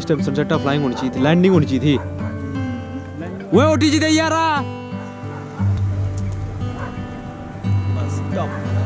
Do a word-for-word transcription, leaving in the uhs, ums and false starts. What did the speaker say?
इस time sunset flying होनी चाहिए थी, लैंडिंग होनी चाहिए थी। वो ओटी जी दे यारा बस